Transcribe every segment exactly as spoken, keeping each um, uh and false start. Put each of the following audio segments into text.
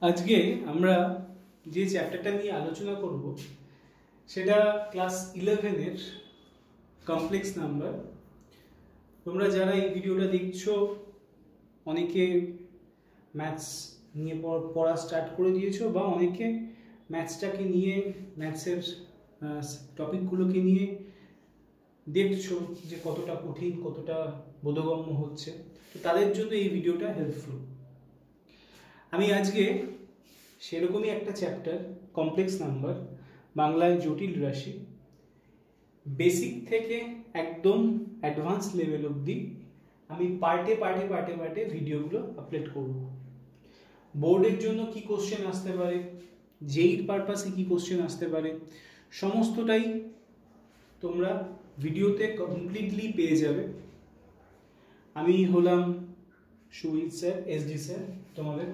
আজকে আমরা যে চ্যাপ্টারটা নিয়ে আলোচনা করব সেটা ক্লাস ইলেভেনের কমপ্লেক্স নাম্বার। তোমরা যারা এই ভিডিওটা দেখছো অনেকে ম্যাথস নিয়ে পড়া স্টার্ট করে দিয়েছো বা অনেকে ম্যাথসটাকে নিয়ে ম্যাথসের টপিকগুলোকে নিয়ে দেখছো যে কতটা কঠিন কতটা বোধগম্য হচ্ছে, তো তাদের জন্য এই ভিডিওটা হেল্পফুল। আমি আজকে সেরকমই একটা চ্যাপ্টার কমপ্লেক্স নাম্বার, বাংলায় জটিল রাশি, বেসিক থেকে একদম অ্যাডভান্স লেভেল অবধি আমি পার্টে পার্টে পার্টে পার্টে ভিডিওগুলো আপলোড করব। বোর্ডের জন্য কি কোশ্চেন আসতে পারে, জেইর পারপাসে কি কোশ্চেন আসতে পারে, সমস্তটাই তোমরা ভিডিওতে কমপ্লিটলি পেয়ে যাবে। আমি হলাম সুজিত স্যার, এসডি স্যার তোমাদের।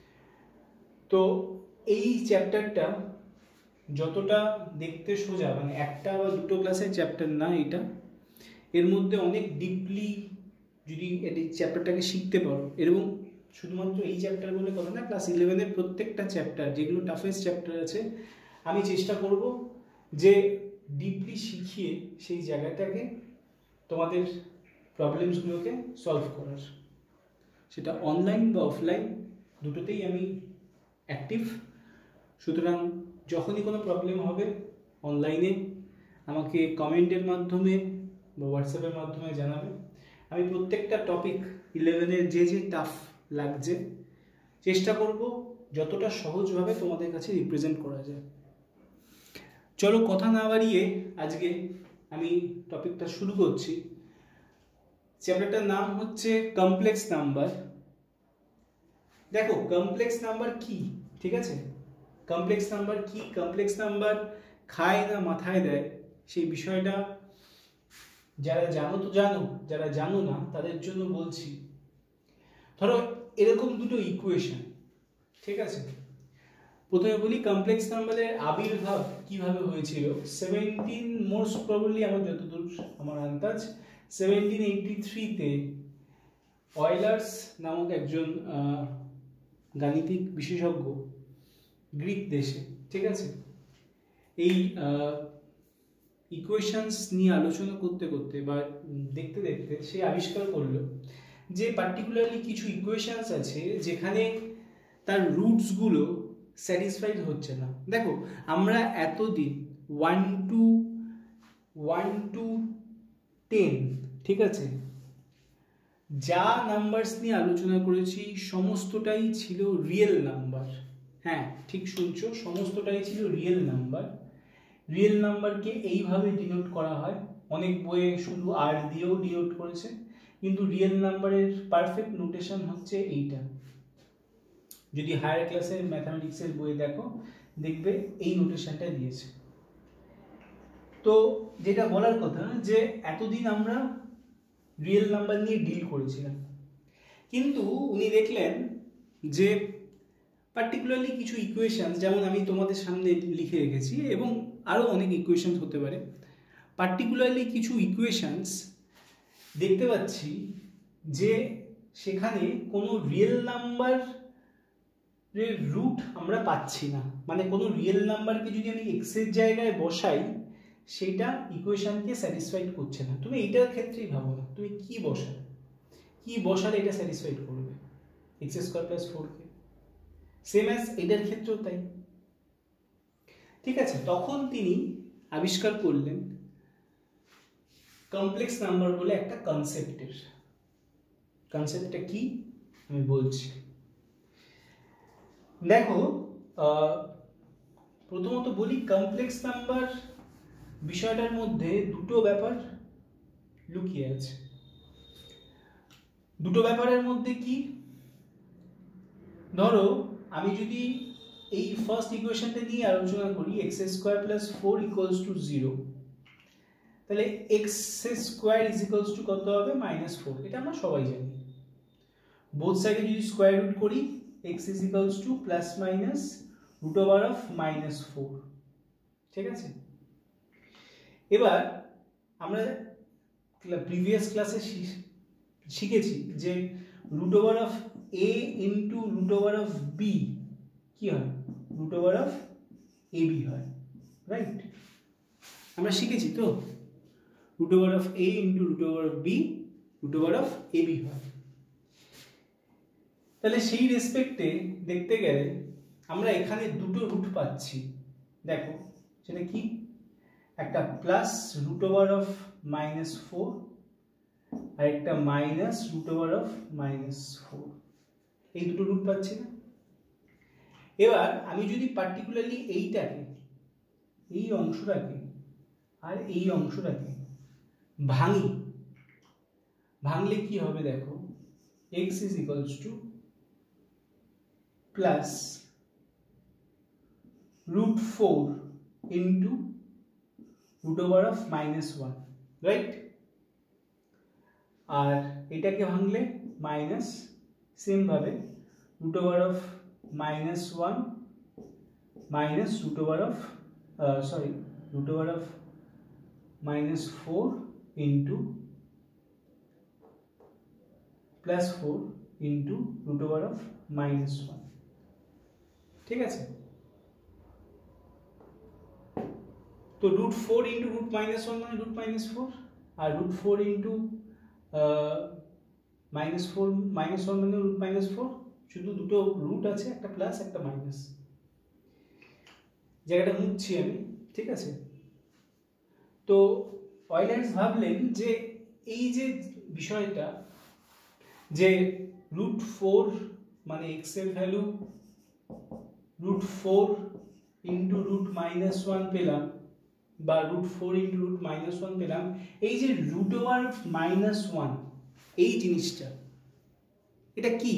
তো এই চ্যাপ্টারটা যতটা দেখতে সোজা, মানে একটা বা দুটো ক্লাসের চ্যাপ্টার না এটা, এর মধ্যে অনেক ডিপলি যদি এই চ্যাপ্টারটাকে শিখতে পারো, এবং শুধুমাত্র এই চ্যাপ্টার বলে কথা না, ক্লাস ইলেভেনের প্রত্যেকটা চ্যাপ্টার যেগুলো টাফেস্ট চ্যাপ্টার আছে আমি চেষ্টা করব যে ডিপলি শিখিয়ে সেই জায়গাটাকে তোমাদের প্রবলেমসগুলোকে সলভ করার। সেটা অনলাইন বা অফলাইন দুটোতেই আমি অ্যাক্টিভ। সুতরাং যখনই কোনো প্রবলেম হবে অনলাইনে আমাকে কমেন্টের মাধ্যমে বা হোয়াটসঅ্যাপের মাধ্যমে জানাবে। আমি প্রত্যেকটা টপিক ইলেভেনের যে যে টাফ লাগছে চেষ্টা করব যতটা সহজভাবে তোমাদের কাছে রিপ্রেজেন্ট করা যায়। চলো কথা না বাড়িয়ে আজকে আমি টপিকটা শুরু করছি। চ্যাপ্টারটার নাম হচ্ছে কমপ্লেক্স নাম্বার। দেখো কমপ্লেক্স নাম্বার কি, ঠিক আছে, কমপ্লেক্স নাম্বার কি, কমপ্লেক্স নাম্বার খায় না মাথায় দেয়, সেই বিষয়টা যারা জানো তো জানো, যারা জানো না তাদের জন্য বলছি। ধরো এরকম দুটো ইকুয়েশন, ঠিক আছে। প্রথমে বলি কমপ্লেক্স নাম্বারের আবির্ভাব কিভাবে হয়েছিল। সেভেন্টিন মোস্ট প্রবাবলি, আমার যতদূর আমার আন্দাজ, সেভেন্টিন এইটটি থ্রিতে অয়েলার্স নামক একজন গাণিতিক বিশেষজ্ঞ গ্রিক দেশে, ঠিক আছে, এই ইকুয়েশনস নিয়ে আলোচনা করতে করতে বা দেখতে দেখতে সে আবিষ্কার করলো যে পার্টিকুলারলি কিছু ইকুয়েশনস আছে যেখানে তার রুটসগুলো স্যাটিসফাইড হচ্ছে না। দেখো আমরা এতদিন one two one two ten, ঠিক আছে, যা নাম্বারস নিয়ে আলোচনা করেছি সমস্তটাই ছিল রিয়েল নাম্বার। হ্যাঁ ঠিক শুনছো, সমস্তটাই ছিল রিয়েল নাম্বার। রিয়েল নাম্বারকে এইভাবে ডিনোট করা হয়, অনেক বইয়ে শুধু আর দিয়েও ডিনোট করেছে, কিন্তু রিয়েল নাম্বারের পারফেক্ট নোটেশন হচ্ছে এইটা। যদি হায়ার ক্লাসের ম্যাথামেটিক্সের বই দেখো দেখবে এই নোটেশনটা দিয়েছে। তো যেটা বলার কথা যে এতদিন আমরা রিয়েল নাম্বার নিয়ে ডিল করেছিলাম, কিন্তু উনি দেখলেন যে পার্টিকুলারলি কিছু ইকুয়েশন, যেমন আমি তোমাদের সামনে লিখে রেখেছি এবং আরও অনেক ইকুয়েশন হতে পারে, পার্টিকুলারলি কিছু ইকুয়েশনস দেখতে পাচ্ছি যে সেখানে কোনো রিয়েল নাম্বার রুট আমরা পাচ্ছি না। মানে কোনো রিয়েল নাম্বারকে যদি আমি এক্সের জায়গায় বসাই সেটা ইকুয়েশনকে স্যাটিসফাইড করছে না। তুমি এইটার ক্ষেত্রেই ভাবো না, তুমি কি বসালে কি বসালে এটা স্যাটিসফাইড করবে, এক্স স্কোয়ার প্লাস ফোর কে, সেম অ্যাজ এটার ক্ষেত্রেও তাই, ঠিক আছে। তখন তিনি আবিষ্কার করলেন কমপ্লেক্স নাম্বার বলে একটা কনসেপ্টের। কনসেপ্টটা কি আমি বলছি। দেখো প্রথমত বলি কমপ্লেক্স নাম্বার বিষয়টার মধ্যে দুটো ব্যাপার লুকিয়ে আছে। দুটো ব্যাপারের মধ্যে কি, ধরো আমি যদি এই ফার্স্ট ইকুয়েশনটা নিয়ে আলোচনা করি, x square plus four equals to zero, তাহলে x square is equals to কত হবে, মাইনাস ফোর। এটা আমরা সবাই জানি। বোথ সাইডে যদি স্কোয়ার রুট করি x is equals to plus minus root over of minus four, ঠিক আছে। এবার আমরা প্রিভিয়াস ক্লাসে শিখেছি যে root over of a into root over of b কি হয়, রুট ওভার অফ এবি হয়, রাইট? আমরা শিখেছি তো root over of a into root over of b root over of a b হয়। তাহলে সেই রেসপেক্টে দেখতে গেলে আমরা এখানে দুটো রুট পাচ্ছি, দেখো সেটা কি, একটা plus root over of minus four আর একটা minus root over of minus four, এই দুটো রুট পাচ্ছি না? এবার আমি যদি পার্টিকুলারলি এইটাকে, এই অংশটাকে আর এই অংশটাকে ভাঙি, ভাঙলে কি হবে দেখো, x is equals to plus root four into root over of minus one, right? আর এটাকে ভাঙলে মাইনাস, সেম ভাবে root over of minus one minus root over of uh, sorry root over of minus four into plus four into root over of minus one, ঠিক আছে? তো root four into root minus one মানে root minus four, আর root four into uh, minus four minus one মানে root minus four, শুধু দুটো root আছে, একটা plus একটা মাইনাস, জায়গাটা মুছছি আমি, ঠিক আছে? তো অয়েলার্স ভাবলেন যে এই যে বিষয়টা, যে রুট ফোর মানে এক্স এর value root four into root minus one পেলাম, বা root four into root minus one পেলাম, এই যে রুট ওভার মাইনাস ওয়ান এই জিনিসটা, এটা কি?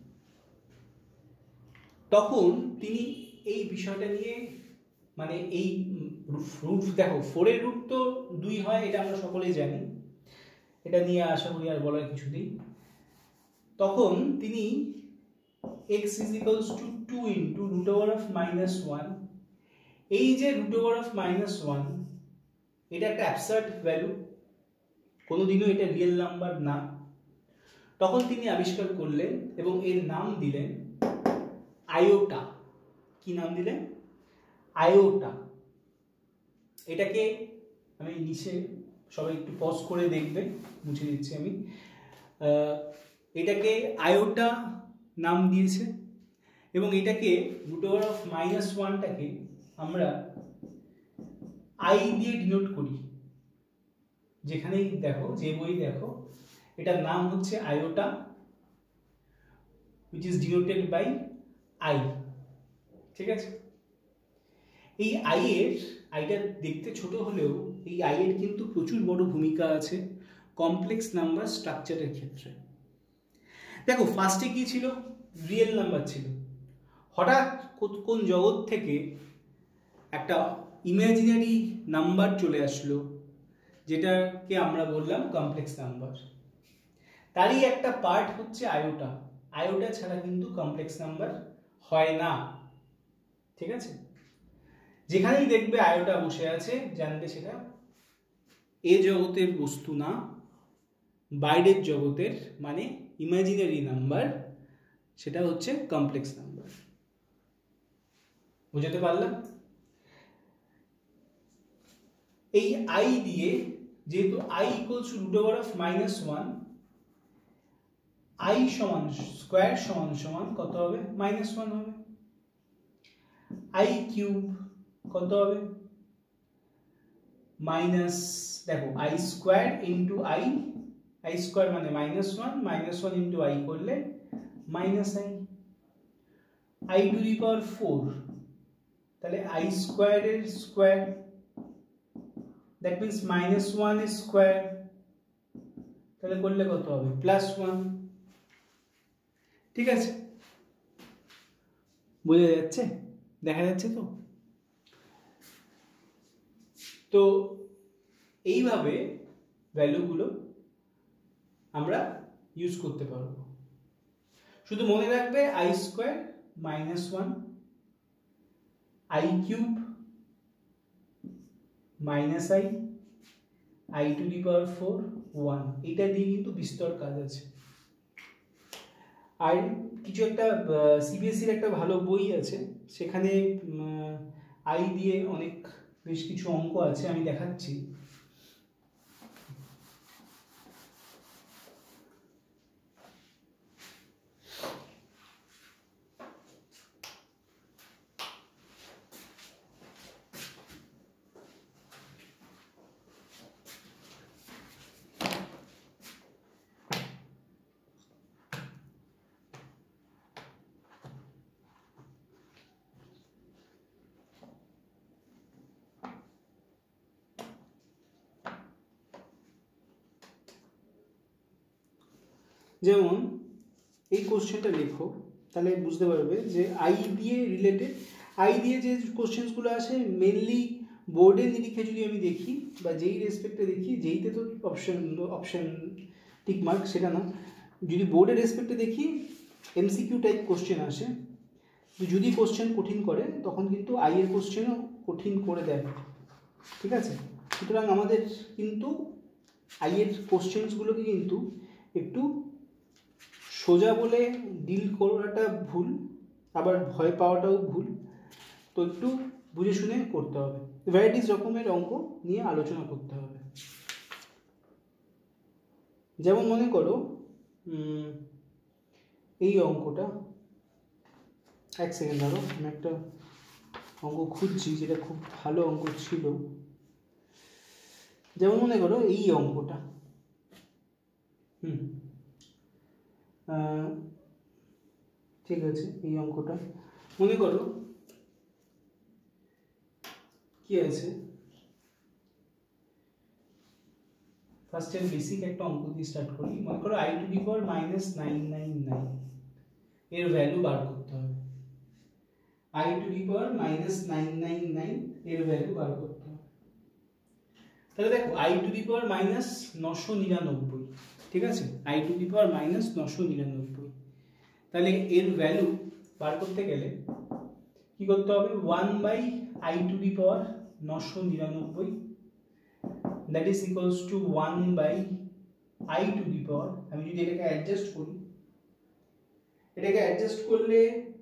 তখন তিনি এই বিষয়টা নিয়ে, মানে এই রুট, দেখো ফোরের রুট তো দুই হয়, এটা আমরা সকলেই জানি, এটা নিয়ে আশা করি আর বলার কিছু নেই। তখন তিনি x is equals to two into root over of minus one, এই যে root over of minus one এটা একটা অ্যাবসার্ড ভ্যালু, কোনোদিনও এটা রিয়েল নাম্বার না। তখন তিনি আবিষ্কার করলেন এবং এর নাম দিলেন আয়োটা। কি নাম দিলেন? আয়োটা। এটাকে আমি নিচে, সবাই একটু পজ করে দেখবে, মুছে দিচ্ছি আমি, এটাকে আয়োটা নাম দিয়েছে এবং এটাকে রুট ওভার অফ মাইনাস ওয়ানটাকে আমরা আই দিয়ে ডিনোট করি। যেখানেই দেখো, যে বই দেখো, এটার নাম হচ্ছে iota, which is denoted by I, ঠিক আছে? এই আই এর, আইটা দেখতে ছোট হলেও এই আই এর কিন্তু প্রচুর বড় ভূমিকা আছে কমপ্লেক্স নাম্বার স্ট্রাকচারের ক্ষেত্রে। দেখো ফার্স্টে কি ছিল? রিয়েল নাম্বার ছিল। হঠাৎ কোন জগৎ থেকে একটা ইমাজিনারি নাম্বার চলে আসলো, যেটাকে আমরা বললাম কমপ্লেক্স নাম্বার। তারই একটা পার্ট হচ্ছে আয়োটা। আয়োটা ছাড়া কিন্তু কমপ্লেক্স নাম্বার হয় না, ঠিক আছে? যেখানেই দেখবে আয়োটা বসে আছে, জানবে সেটা এ জগতের বস্তু না, বাইরের জগতের, মানে ইমাজিনারি নাম্বার, সেটা হচ্ছে কমপ্লেক্স নাম্বার। বুঝতে পারলাম? এই আই দিয়ে, যেহেতু i equals to root over of minus one, i সমান স্কোয়ার সমান সমান কত হবে? মাইনাস ওয়ান হবে। আই কিউব কত হবে? মাইনাস, দেখো i square into i, i square মানে minus one, minus one into i করলে minus i, i to the power four, তাহলে আই স্কোয়ারের square, that means minus one square, তাহলে করলে কত হবে? প্লাস ওয়ান, ঠিক আছে? বোঝা যাচ্ছে? দেখা যাচ্ছে তো? তো এইভাবে ভ্যালুগুলো আমরা ইউজ করতে পারবো। শুধু মনে রাখবে i square minus one, i cube minus i, i to the power four, one, এটা দিয়ে কিন্তু বিস্তর কাজ আছে। আর কিছু একটা সিবিএসসির একটা ভালো বই আছে, সেখানে আই দিয়ে অনেক বেশ কিছু অঙ্ক আছে, আমি দেখাচ্ছি। যেমন এই কোশ্চেনটা লেখো, তাহলে বুঝতে পারবে যে আই দিয়ে রিলেটেড, আই দিয়ে যে কোশ্চেন্সগুলো আসে মেনলি বোর্ডের নিরিখে যদি আমি দেখি বা যেই রেসপেক্টে দেখি, যেইতে তো অপশন অপশন টিক মার্ক সেটা না, যদি বোর্ডের রেসপেক্টে দেখি এমসিকিউ টাইপ কোশ্চেন আসে। যদি কোশ্চেন কঠিন করে তখন কিন্তু আই এর কোশ্চেনও কঠিন করে দেয়, ঠিক আছে। সুতরাং আমাদের কিন্তু আই এর কোশ্চেন্সগুলোকে কিন্তু একটু সোজা বলে ডিল করাটা ভুল, আবার ভয় পাওয়াটাও ভুল, তো একটু বুঝে শুনে করতে হবে। ভ্যারাইটিস রকমের অঙ্ক নিয়ে আলোচনা করতে হবে। যেমন মনে করো এই অঙ্কটা, এক সেকেন্ড ধরো, আমি একটা অঙ্ক খুঁজছি যেটা খুব ভালো অঙ্ক ছিল। যেমন মনে করো এই অঙ্কটা, হুম ঠিক আছে, এই অঙ্কটা মনে করো কি আছে, ফার্স্ট এর বেসিক একটা অঙ্ক দিয়ে স্টার্ট করি। মনে করো i to the power minus nine nine nine এর ভ্যালু বার করতে হবে। I to the power minus nine nine nine এর ভ্যালু বার করতে হবে। তাহলে দেখো i to the power minus নশো নিরানব্বই, ঠিক আছে, i to the power minus নশো নিরানব্বই। তাহলে এর ভ্যালু বার করতে গেলে কি করতে হবে, one by i to the power নশো নিরানব্বই, that is equals to one by i to the power, আমি যদি এটাকে অ্যাডজাস্ট করি, এটাকে অ্যাডজাস্ট করলে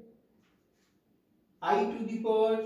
i to the power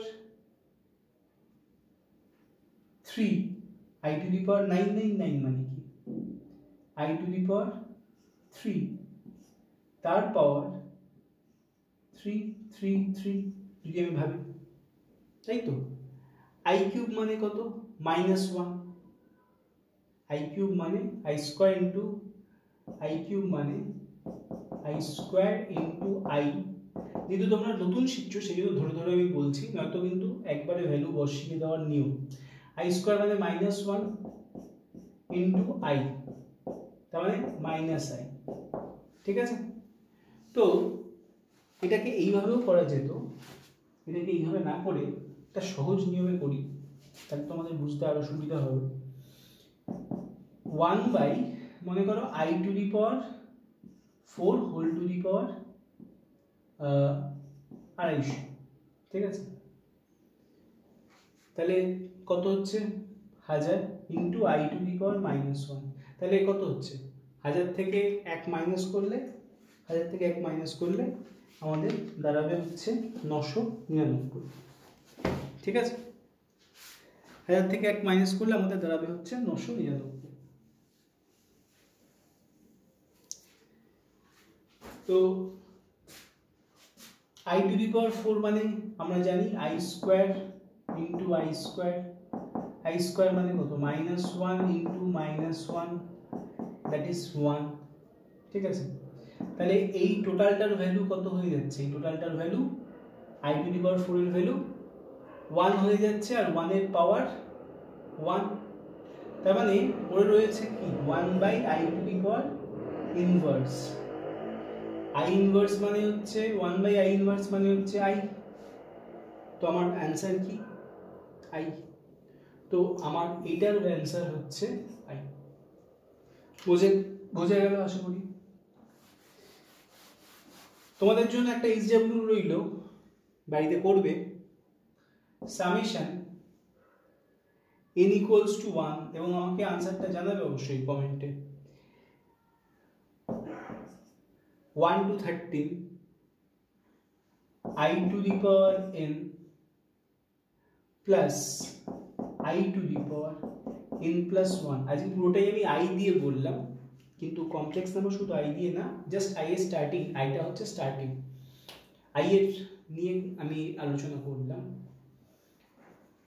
three, i to the power nine nine nine মানে কি, i to the power three তার পাওয়ার থ্রি থ্রি থ্রি, যদি আমি ভাবি, তাই তো। আই কিউব মানে কত, মাইনাস ওয়ান, আই কিউব মানে i square into i cube মানে আই স্কোয়ার ইন্টু আই। যেহেতু তোমরা নতুন শিখছো সেই জন্য ধরে ধরে আমি বলছি, নয়তো কিন্তু একবারে ভ্যালু বসিয়ে দেওয়ার নিয়ম। আই স্কোয়ার মানে মাইনাস ওয়ান ইন্টু আই, তার মানে মাইনাস আই, ঠিক আছে। তো এটাকে এইভাবেও করা যেত, এটাকে এইভাবে না করে একটা সহজ নিয়মে করি, তাহলে তোমাদের বুঝতে আরো সুবিধা হবে। ওয়ান বাই মনে করো i to the power four whole to the power আড়াইশো, ঠিক আছে। তাহলে কত হচ্ছে, হাজার into i to the power minus one, তাহলে কত হচ্ছে, হাজার থেকে এক মাইনাস করলে, হাজার থেকে এক মাইনাস করলে আমাদের দাঁড়াবে হচ্ছে নশো নিরানব্বই, ঠিক আছে। হাজার থেকে এক মাইনাস করলে আমাদের দাঁড়াবে হচ্ছে নশো নিরানব্বই। তো i to the power four মানে আমরা জানি i square into i square, i square মানে কত, minus one into minus one, that is one, ঠিক আছে। তাহলে এই টোটালটার ভ্যালু কত হয়ে যাচ্ছে, এই টোটালটার value i to the power four এর ভ্যালু ওয়ান হয়ে যাচ্ছে, আর ওয়ানের পাওয়ার ওয়ান, তার মানে পড়ে রয়েছে কি one by i to the power inverse. I inverse মানে হচ্ছে ওয়ান বাই আই ইনভার্স মানে হচ্ছে আই, তো আমার অ্যান্সার কি আই, তো আমার এটার অ্যান্সার হচ্ছে আই। বুঝে বোঝা গেল আশা করি। তোমাদের জন্য একটা এসডব্লিউ রইল, বাড়িতে করবে, summation n equals to one, এবং আমাকে আনসারটা জানাবে অবশ্যই কমেন্টে। One two thirteen i to the power n plus i to the power n plus one. আজকে পুরোটাই আমি i দিয়ে বললাম, কিন্তু কমপ্লেক্স নাম্বার শুধু i দিয়ে না, জাস্ট i এর স্টার্টিং, i টা হচ্ছে স্টার্টিং, i এর নিয়ে আমি আলোচনা করলাম।